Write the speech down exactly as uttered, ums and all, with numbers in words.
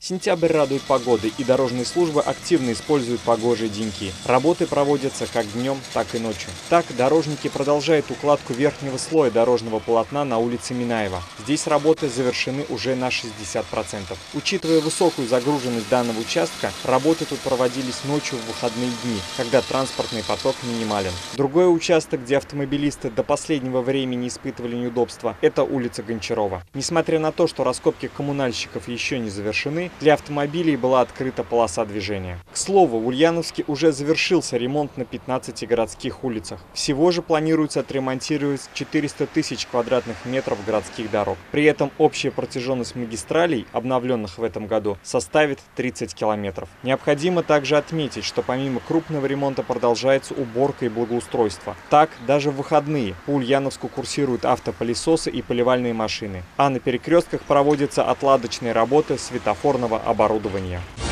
Сентябрь радует погодой, и дорожные службы активно используют погожие деньки. Работы проводятся как днем, так и ночью. Так, дорожники продолжают укладку верхнего слоя дорожного полотна на улице Минаева. Здесь работы завершены уже на шестьдесят процентов. Учитывая высокую загруженность данного участка, работы тут проводились ночью в выходные дни, когда транспортный поток минимален. Другой участок, где автомобилисты до последнего времени испытывали неудобства, это улица Гончарова. Несмотря на то, что раскопки коммунальщиков еще не завершены, для автомобилей была открыта полоса движения. К слову, в Ульяновске уже завершился ремонт на пятнадцати городских улицах. Всего же планируется отремонтировать четыреста тысяч квадратных метров городских дорог. При этом общая протяженность магистралей, обновленных в этом году, составит тридцать километров. Необходимо также отметить, что помимо крупного ремонта продолжается уборка и благоустройство. Так, даже в выходные по Ульяновску курсируют автопылесосы и поливальные машины, а на перекрестках проводятся отладочные работы светофорного оборудования.